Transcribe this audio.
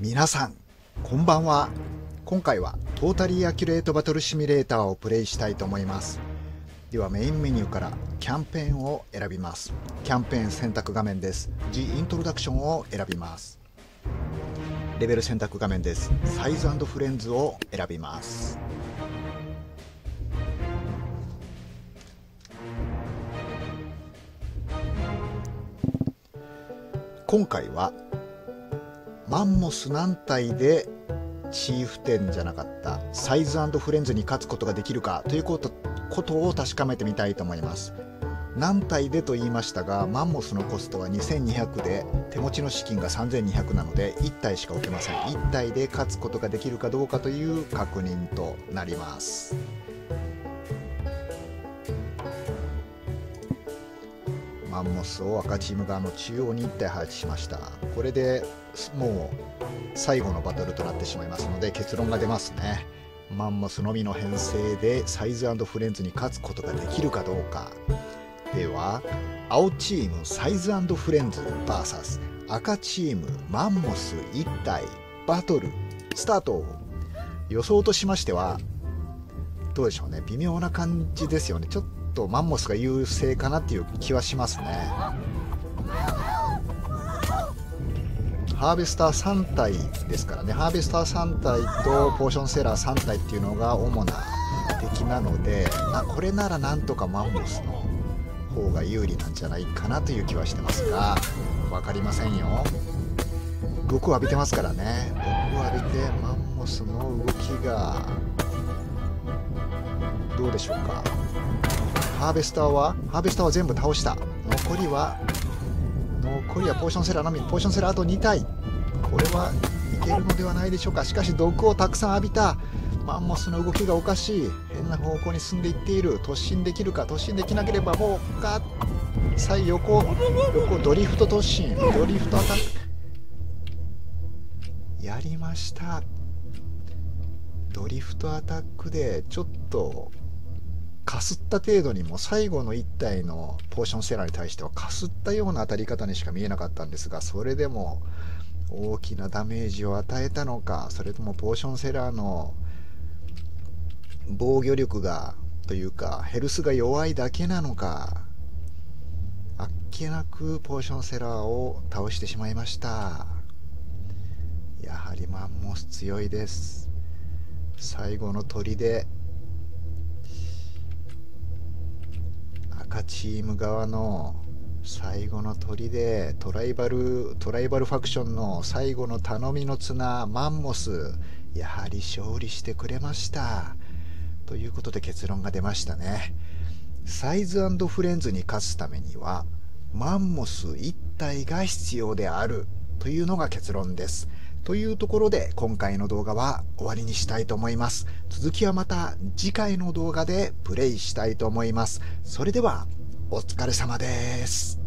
皆さんこんばんは。今回はトータリーアキュレートバトルシミュレーターをプレイしたいと思います。ではメインメニューからキャンペーンを選びます。キャンペーン選択画面です。 The Introduction を選びます。レベル選択画面です。サイズ&フレンズを選びます。今回はマンモス何体でチーフ10じゃなかったサイズ&フレンズに勝つことができるかということを確かめてみたいと思います。何体でと言いましたが、マンモスのコストは2200で手持ちの資金が3200なので1体しか置けません。1体で勝つことができるかどうかという確認となります。マンモスを赤チーム側の中央に1体配置しました。これでもう最後のバトルとなってしまいますので結論が出ますね。マンモスのみの編成でサイズ&フレンズに勝つことができるかどうか。では青チームサイズ&フレンズ VS 赤チームマンモス1体バトルスタート。予想としましてはどうでしょうね、微妙な感じですよね。ちょっとマンモスが優勢かなっていう気はしますね。ハーベスター3体ですからね。ハーベスター3体とポーションセラー3体っていうのが主な敵なので、これならなんとかマンモスの方が有利なんじゃないかなという気はしてますが、分かりませんよ。毒を浴びてますからね。毒を浴びてマンモスの動きがどうでしょうか。ハーベスターは全部倒した。残りはポーションセラーのみ。ポーションセラーあと2体。これはいけるのではないでしょうか。しかし毒をたくさん浴びた。マンモスの動きがおかしい。変な方向に進んでいっている。突進できるか。突進できなければもう横ドリフト突進、ドリフトアタックやりました。ドリフトアタックでちょっとかすった程度にも最後の1体のポーションセラーに対してはかすったような当たり方にしか見えなかったんですが、それでも大きなダメージを与えたのか、それともポーションセラーの防御力がというかヘルスが弱いだけなのか、あっけなくポーションセラーを倒してしまいました。やはりマンモス強いです。最後の砦、赤チーム側の最後の砦、トライバルファクションの最後の頼みの綱マンモス、やはり勝利してくれましたということで結論が出ましたね。サイズ&フレンズに勝つためにはマンモス1体が必要であるというのが結論です。というところで今回の動画は終わりにしたいと思います。続きはまた次回の動画でプレイしたいと思います。それではお疲れ様です。